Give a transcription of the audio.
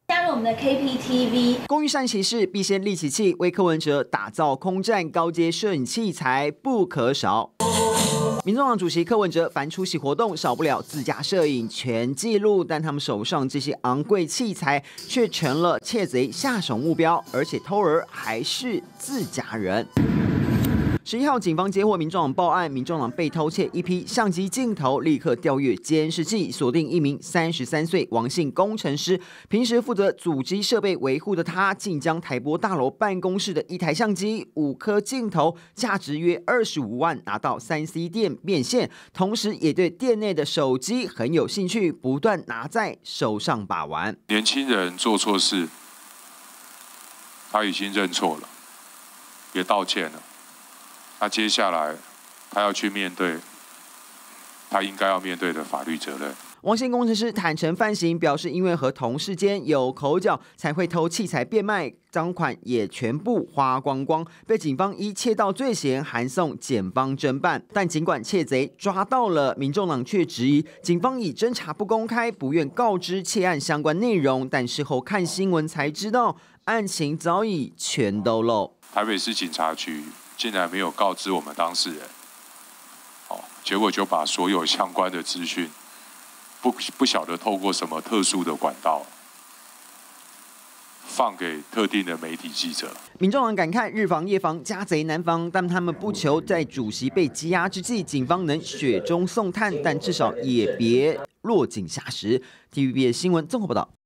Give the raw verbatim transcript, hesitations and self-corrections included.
加入我们的 K P T V。 工欲善其事，必先利其器。为柯文哲打造空战高阶摄影器材不可少。民众党主席柯文哲凡出席活动，少不了自家摄影全记录，但他们手上这些昂贵器材却成了窃贼下手目标，而且偷儿还是自家人。十一号，警方接获民众党报案，民众党被偷窃一批相机镜头，立刻调阅监视器，锁定一名三十三岁王姓工程师。平时负责主机设备维护的他，竟将台博大楼办公室的一台相机、五颗镜头，价值约二十五万，拿到三 C 店变现，同时也对店内的手机很有兴趣，不断拿在手上把玩。 年轻人做错事，他已经认错了，也道歉了。那接下来，他要去面对他应该要面对的法律责任。 王姓工程师坦诚犯行，表示因为和同事间有口角，才会偷器材变卖，赃款也全部花光光，被警方依窃盗罪嫌函送检方侦办。但尽管窃贼抓到了，民众党却质疑警方以侦查不公开，不愿告知窃案相关内容，但事后看新闻才知道，案情早已全都漏。 台北市警察局竟然没有告知我们当事人，哦，结果就把所有相关的资讯，不不晓得透过什么特殊的管道，放给特定的媒体记者。 民众党感慨日防夜防，家贼难防，但他们不求在主席被羁押之际，警方能雪中送炭，但至少也别落井下石。T V B S 新闻综合报道。